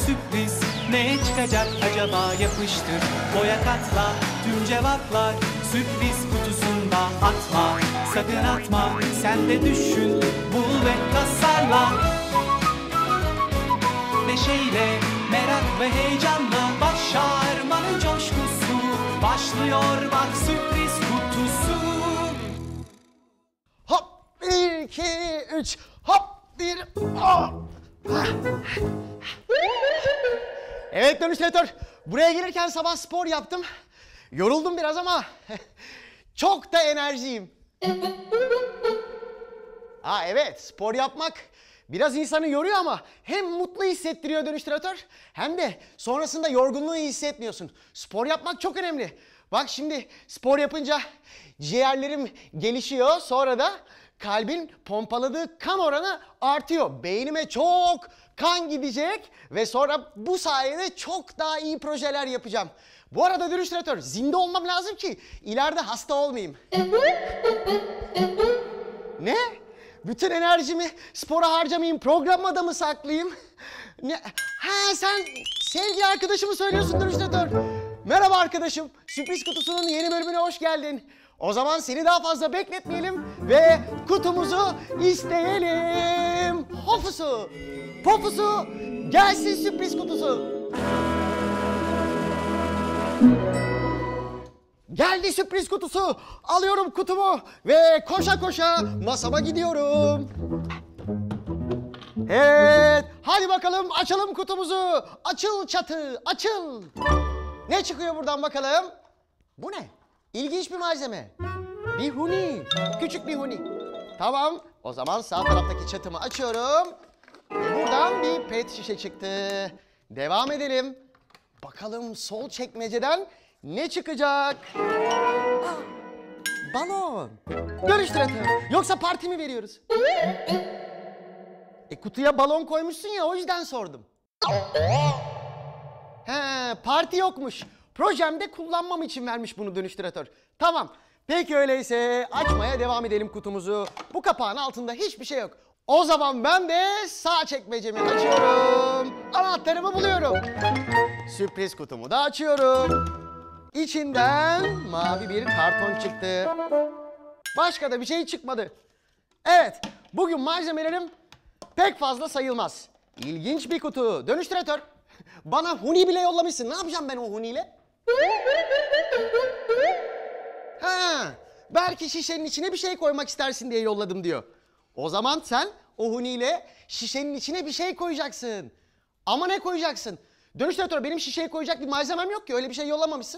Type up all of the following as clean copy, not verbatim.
sürpriz. Ne çıkacak acaba, yapıştır, boya katla, tüm cevaplar sürpriz kutusunda. Atma, sakın atma, sen de düşün, bul ve tasarla. Neşeyle, merak ve heyecanla başarmanın coşkusu başlıyor, bak sürpriz kutusu. Hop, 1, 2, 3, hop, 1, Evet dönüştüratör, buraya gelirken sabah spor yaptım. Yoruldum biraz ama çok da enerjiyim. Evet, spor yapmak biraz insanı yoruyor ama hem mutlu hissettiriyor dönüştüratör, hem de sonrasında yorgunluğu hissetmiyorsun. Spor yapmak çok önemli. Bak şimdi spor yapınca ciğerlerim gelişiyor, sonra da kalbin pompaladığı kan oranı artıyor. Beynime çok kan gidecek ve sonra bu sayede çok daha iyi projeler yapacağım. Bu arada dönüştüratör, zinde olmam lazım ki ileride hasta olmayayım. Ne? Bütün enerjimi spora harcamayayım, programda mı saklayayım? Ne? Ha, sen sevgili arkadaşımı söylüyorsun dönüştüratör. Merhaba arkadaşım, sürpriz kutusunun yeni bölümüne hoş geldin. O zaman seni daha fazla bekletmeyelim ve kutumuzu isteyelim. Hofusu, pofusu, gelsin sürpriz kutusu. Geldi sürpriz kutusu. Alıyorum kutumu ve koşa koşa masama gidiyorum. Evet, hadi bakalım açalım kutumuzu. Açıl çatı, açıl. Ne çıkıyor buradan bakalım? Bu ne? İlginç bir malzeme. Bir huni, küçük bir huni. Tamam, o zaman sağ taraftaki çatımı açıyorum. Buradan bir pet şişe çıktı. Devam edelim. Bakalım sol çekmeceden ne çıkacak? Balon. Dönüştüratör. Yoksa parti mi veriyoruz? Kutuya balon koymuşsun ya, o yüzden sordum. He, parti yokmuş. Projemde kullanmam için vermiş bunu dönüştüratör. Tamam. Peki öyleyse açmaya devam edelim kutumuzu. Bu kapağın altında hiçbir şey yok. O zaman ben de sağ çekmecemi açıyorum. Anahtarımı buluyorum. Sürpriz kutumu da açıyorum. İçinden mavi bir karton çıktı. Başka da bir şey çıkmadı. Evet, bugün malzemelerim pek fazla sayılmaz. İlginç bir kutu. Dönüştüratör, bana huni bile yollamışsın. Ne yapacağım ben o huniyle? Ha, belki şişenin içine bir şey koymak istersin diye yolladım diyor. O zaman sen o huniyle şişenin içine bir şey koyacaksın. Ama ne koyacaksın? Dönüştüratör, benim şişeye koyacak bir malzemem yok ki, öyle bir şey yollamamışsın.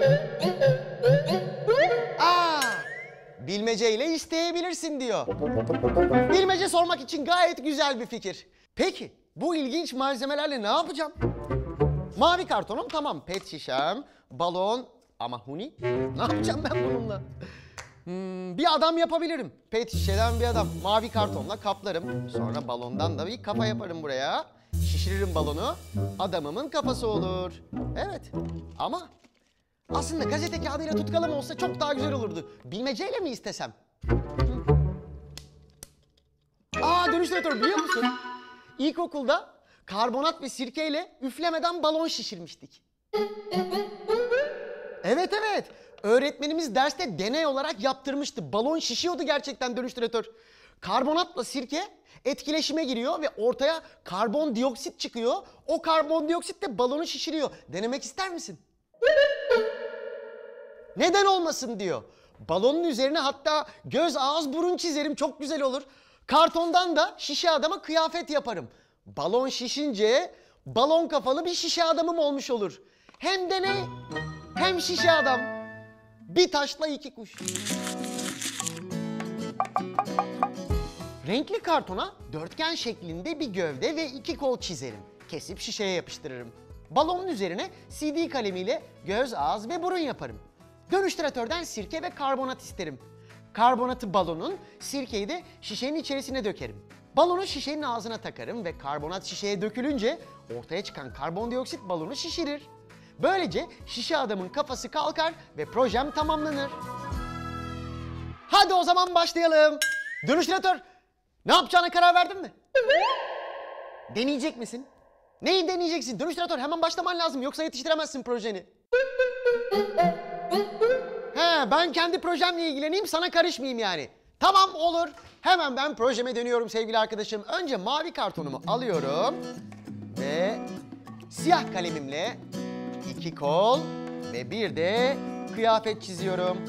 Bilmeceyle isteyebilirsin diyor. Bilmece sormak için gayet güzel bir fikir. Peki bu ilginç malzemelerle ne yapacağım? Mavi kartonum tamam, pet şişem, balon ama huni? Ne yapacağım ben bununla? Bir adam yapabilirim. Pet şişeden bir adam. Mavi kartonla kaplarım. Sonra balondan da bir kafa yaparım buraya. Şişiririm balonu. Adamımın kafası olur. Evet ama aslında gazete kağıdıyla tutkalım olsa çok daha güzel olurdu. Bilmeceyle mi istesem? Dönüştüratör, biliyor musun? İlkokulda karbonat ve sirkeyle üflemeden balon şişirmiştik. Evet. Öğretmenimiz derste deney olarak yaptırmıştı. Balon şişiyordu gerçekten dönüştüratör. Karbonatla sirke etkileşime giriyor ve ortaya karbondioksit çıkıyor. O karbondioksit de balonu şişiriyor. Denemek ister misin? Neden olmasın diyor. Balonun üzerine hatta göz, ağız, burun çizerim, çok güzel olur. Kartondan da şişe adama kıyafet yaparım. Balon şişince balon kafalı bir şişe adamım olmuş olur. Hem deney hem şişe adam. Bir taşla iki kuş. Renkli kartona dörtgen şeklinde bir gövde ve iki kol çizerim. Kesip şişeye yapıştırırım. Balonun üzerine CD kalemiyle göz, ağız ve burun yaparım. Dönüştüratörden sirke ve karbonat isterim. Karbonatı balonun, sirkeyi de şişenin içerisine dökerim. Balonu şişenin ağzına takarım ve karbonat şişeye dökülünce ortaya çıkan karbondioksit balonu şişirir. Böylece şişe adamın kafası kalkar ve projem tamamlanır. Hadi o zaman başlayalım. Dönüştüratör, ne yapacağına karar verdin mi? Deneyecek misin? Neyi deneyeceksin? Dönüştüratör hemen başlaman lazım yoksa yetiştiremezsin projeni. He, ben kendi projemle ilgileneyim, sana karışmayayım yani. Tamam, olur. Hemen ben projeme dönüyorum sevgili arkadaşım. Önce mavi kartonumu alıyorum ve siyah kalemimle 2 kol ve bir de kıyafet çiziyorum.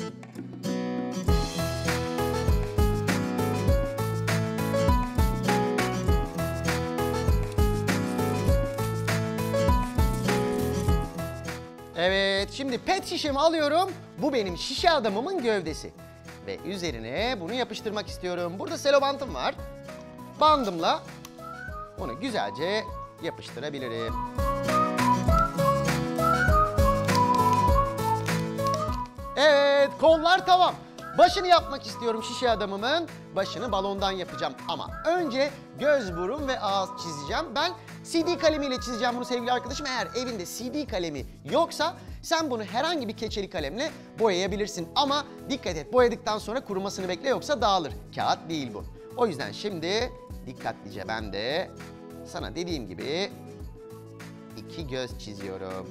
Evet, şimdi pet şişemi alıyorum. Bu benim şişe adamımın gövdesi. Ve üzerine bunu yapıştırmak istiyorum. Burada selo bantım var. Bandımla onu güzelce yapıştırabilirim. Evet, kollar tamam. Başını yapmak istiyorum şişe adamımın. Başını balondan yapacağım ama önce göz, burun ve ağız çizeceğim. Ben CD kalemiyle çizeceğim bunu sevgili arkadaşım. Eğer evinde CD kalemi yoksa sen bunu herhangi bir keçeli kalemle boyayabilirsin. Ama dikkat et, boyadıktan sonra kurumasını bekle yoksa dağılır. Kağıt değil bu. O yüzden şimdi dikkatlice ben de sana dediğim gibi 2 göz çiziyorum.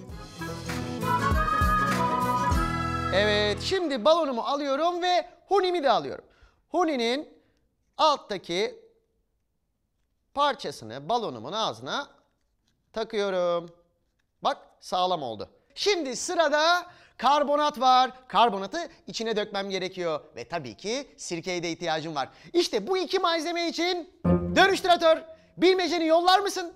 Evet, şimdi balonumu alıyorum ve hunimi de alıyorum. Huninin alttaki parçasını balonumun ağzına takıyorum. Bak, sağlam oldu. Şimdi sırada karbonat var. Karbonatı içine dökmem gerekiyor. Ve tabii ki sirkeye de ihtiyacım var. İşte bu 2 malzeme için dönüştüratör, bilmeceni yollar mısın?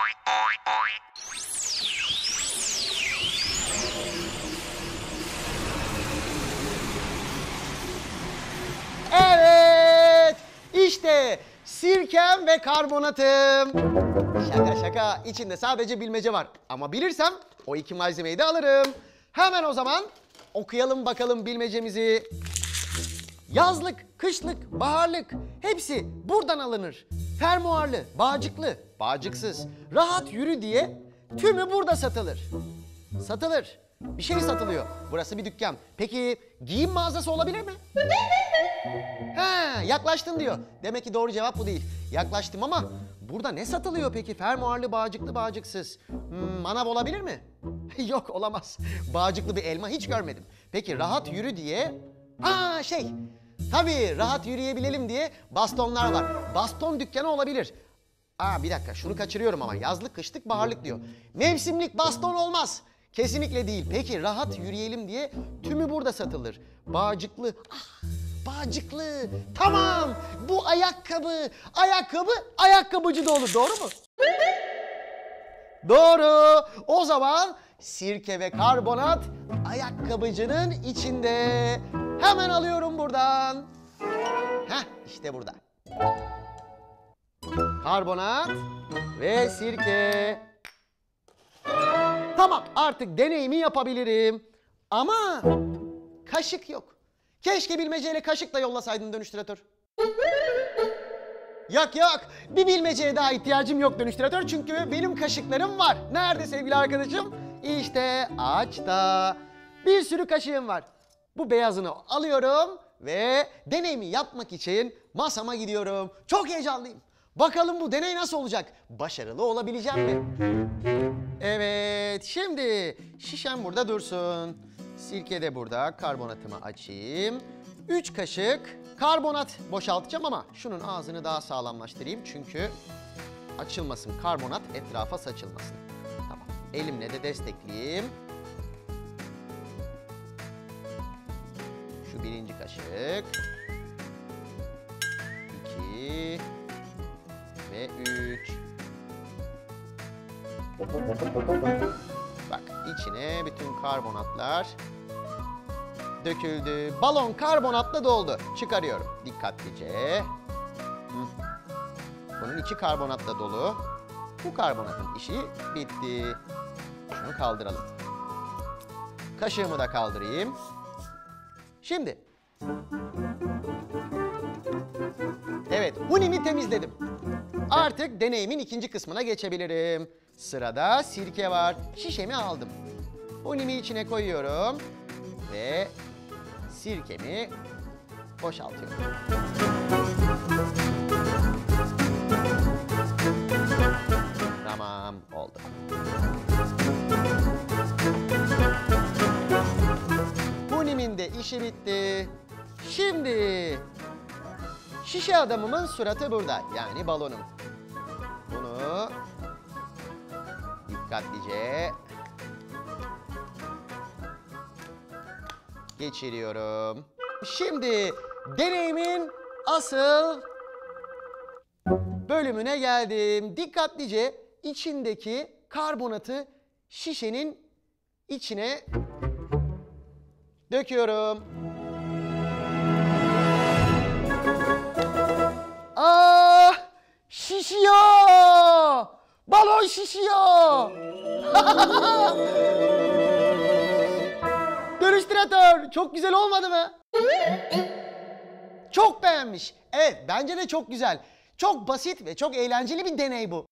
Evet, işte sirkem ve karbonatım. Şaka şaka, içinde sadece bilmece var. Ama bilirsem o 2 malzemeyi de alırım. Hemen o zaman okuyalım bakalım bilmecemizi. Yazlık, kışlık, baharlık hepsi buradan alınır. Fermuarlı, bağcıklı, bağcıksız, rahat yürü diye tümü burada satılır. Satılır. Bir şey satılıyor. Burası bir dükkan. Peki giyim mağazası olabilir mi? He, yaklaştın diyor. Demek ki doğru cevap bu değil. Yaklaştım ama burada ne satılıyor peki? Fermuarlı, bağcıklı, bağcıksız. Manav olabilir mi? Yok, olamaz. Bağcıklı bir elma hiç görmedim. Peki rahat yürü diye... Tabii rahat yürüyebilelim diye bastonlar var. Baston dükkanı olabilir. Bir dakika, şunu kaçırıyorum ama yazlık, kışlık, baharlık diyor. Mevsimlik baston olmaz. Kesinlikle değil. Peki rahat yürüyelim diye tümü burada satılır. Bağcıklı. Bağcıklı. Tamam. Bu ayakkabı. Ayakkabıcı da olur. Doğru mu? Doğru. O zaman sirke ve karbonat ayakkabıcının içinde. Hemen alıyorum buradan. İşte burada. Karbonat ve sirke. Tamam, artık deneyimi yapabilirim. Ama kaşık yok. Keşke bilmeceyle kaşıkla yollasaydın dönüştüratör. Yok. Bir bilmeceye daha ihtiyacım yok dönüştüratör. Çünkü benim kaşıklarım var. Nerede sevgili arkadaşım? İşte ağaçta. Bir sürü kaşığım var. Bu beyazını alıyorum ve deneyimi yapmak için masama gidiyorum. Çok heyecanlıyım. Bakalım bu deney nasıl olacak? Başarılı olabileceğim mi? Evet, şimdi şişem burada dursun. Sirke de burada. Karbonatımı açayım. 3 kaşık karbonat boşaltacağım ama şunun ağzını daha sağlamlaştırayım. Çünkü açılmasın, karbonat etrafa saçılmasın. Tamam, elimle de destekleyeyim. Şu 1. kaşık. 2 ve 3. Bak, içine bütün karbonatlar döküldü. Balon karbonatla doldu. Çıkarıyorum dikkatlice. Bunun içi karbonatla dolu. Bu karbonatın işi bitti. Şunu kaldıralım. Kaşığımı da kaldırayım. Şimdi. Evet, hunimi temizledim. Artık deneyimin 2. kısmına geçebilirim. Sırada sirke var. Şişemi aldım. Hunimi içine koyuyorum ve sirkemi boşaltıyorum. Tamam, oldu. Huni'min de işi bitti. Şimdi şişe adamımın suratı burada. Yani balonum. Bunu dikkatlice geçiriyorum. Şimdi deneyimin asıl bölümüne geldim. Dikkatlice içindeki karbonatı şişenin içine döküyorum. Ah! Şişiyor! Balon şişiyor! Dönüştüratör, çok güzel olmadı mı? Çok beğenmiş. Evet, bence de çok güzel. Çok basit ve çok eğlenceli bir deney bu.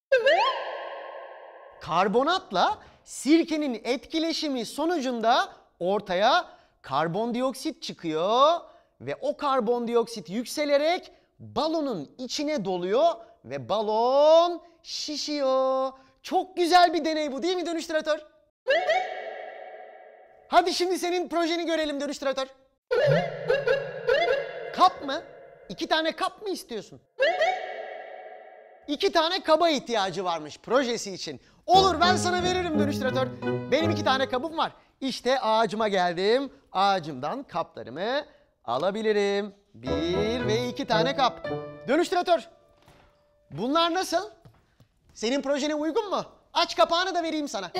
Karbonatla sirkenin etkileşimi sonucunda ortaya karbondioksit çıkıyor ve o karbondioksit yükselerek balonun içine doluyor ve balon şişiyor. Çok güzel bir deney bu, değil mi dönüştüratör? Hadi şimdi senin projeni görelim dönüştüratör. Kap mı? 2 tane kap mı istiyorsun? 2 tane kaba ihtiyacı varmış projesi için. Olur, ben sana veririm dönüştüratör. Benim 2 tane kabım var. İşte ağacıma geldim. Ağacımdan kaplarımı alabilirim. 1 ve 2 tane kap. Dönüştüratör, bunlar nasıl? Senin projene uygun mu? Aç kapağını da vereyim sana.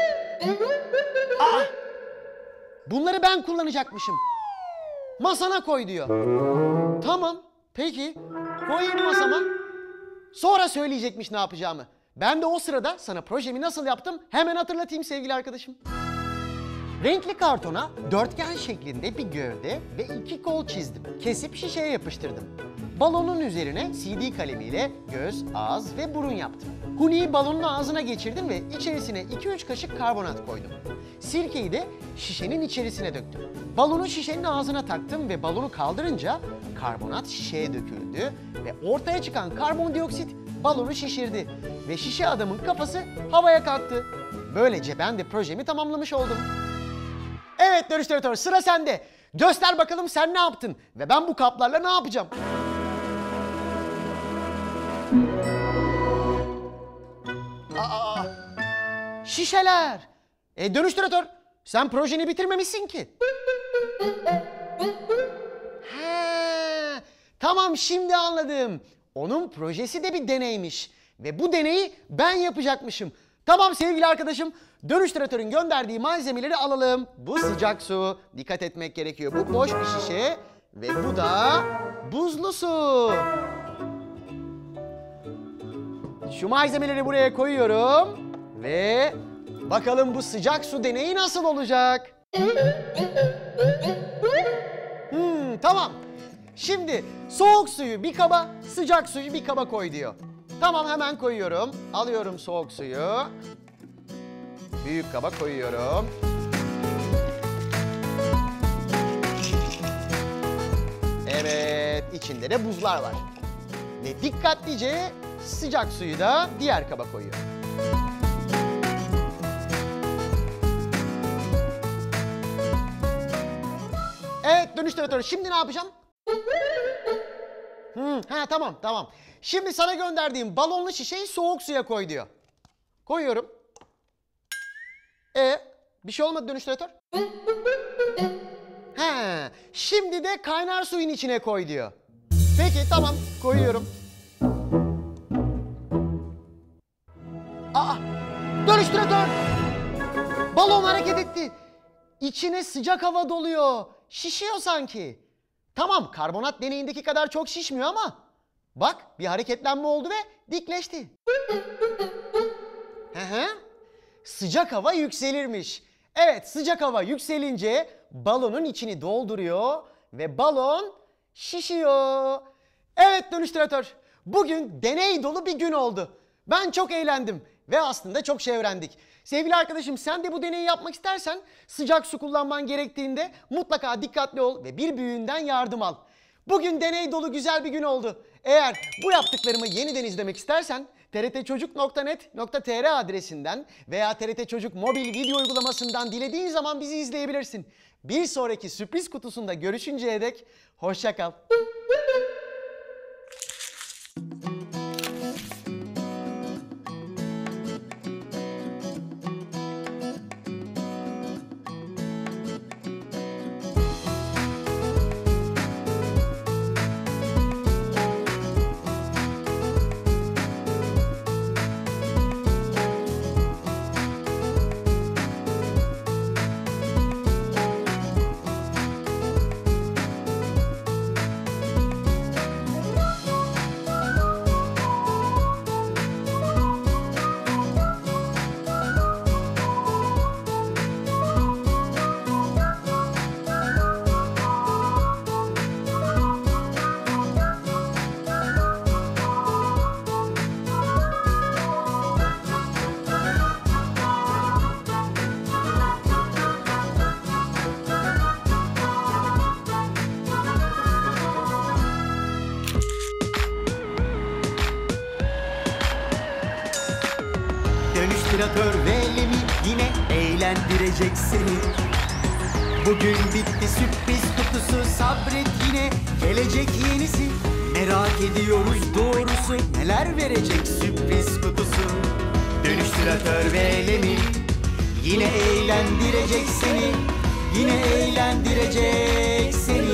Aa! Bunları ben kullanacakmışım. Masana koy diyor. Tamam, peki. Koyayım masama. Sonra söyleyecekmiş ne yapacağımı. Ben de o sırada sana projemi nasıl yaptım hemen hatırlatayım sevgili arkadaşım. Renkli kartona dörtgen şeklinde bir gövde ve 2 kol çizdim. Kesip şişeye yapıştırdım. Balonun üzerine CD kalemiyle göz, ağız ve burun yaptım. Huni'yi balonun ağzına geçirdim ve içerisine 2-3 kaşık karbonat koydum. Sirkeyi de şişenin içerisine döktüm. Balonu şişenin ağzına taktım ve balonu kaldırınca karbonat şişeye döküldü ve ortaya çıkan karbondioksit balonu şişirdi ve şişe adamın kafası havaya kalktı. Böylece ben de projemi tamamlamış oldum. Evet dönüştüratör, sıra sende. Göster bakalım sen ne yaptın ve ben bu kaplarla ne yapacağım? Aa, şişeler. Dönüştüratör, sen projeni bitirmemişsin ki. He, tamam, şimdi anladım. Onun projesi de bir deneymiş ve bu deneyi ben yapacakmışım. Tamam sevgili arkadaşım, dönüştüratörün gönderdiği malzemeleri alalım. Bu sıcak su, dikkat etmek gerekiyor. Bu boş bir şişe ve bu da buzlu su. Şu malzemeleri buraya koyuyorum ve bakalım bu sıcak su deneyi nasıl olacak? Tamam. Şimdi soğuk suyu bir kaba, sıcak suyu bir kaba koy diyor. Tamam, hemen koyuyorum. Alıyorum soğuk suyu. Büyük kaba koyuyorum. Evet, içinde de buzlar var. Ve dikkatlice sıcak suyu da diğer kaba koyuyorum. Evet dönüştüratör, şimdi ne yapacağım? Tamam. Şimdi sana gönderdiğim balonlu şişeyi soğuk suya koy diyor. Koyuyorum. Bir şey olmadı dönüştüratör. Şimdi de kaynar suyun içine koy diyor. Peki tamam, koyuyorum. Dönüştüratör! Balon hareket etti. İçine sıcak hava doluyor. Şişiyor sanki. Tamam, karbonat deneyindeki kadar çok şişmiyor ama bak, bir hareketlenme oldu ve dikleşti. Sıcak hava yükselirmiş. Evet, sıcak hava yükselince balonun içini dolduruyor ve balon şişiyor. Evet dönüştüratör, bugün deney dolu bir gün oldu. Ben çok eğlendim ve aslında çok şey öğrendik. Sevgili arkadaşım, sen de bu deneyi yapmak istersen sıcak su kullanman gerektiğinde mutlaka dikkatli ol ve bir büyüğünden yardım al. Bugün deney dolu güzel bir gün oldu. Eğer bu yaptıklarımı yeniden izlemek istersen trtçocuk.net.tr adresinden veya TRT Çocuk mobil video uygulamasından dilediğin zaman bizi izleyebilirsin. Bir sonraki sürpriz kutusunda görüşünceye dek hoşça kal. Dönüştüratör ve Lemi yine eğlendirecek seni. Bugün bitti sürpriz kutusu, sabret yine gelecek yenisi. Merak ediyoruz doğrusu neler verecek sürpriz kutusu. Dönüştüratör ve Lemi yine eğlendirecek seni. Yine eğlendirecek seni.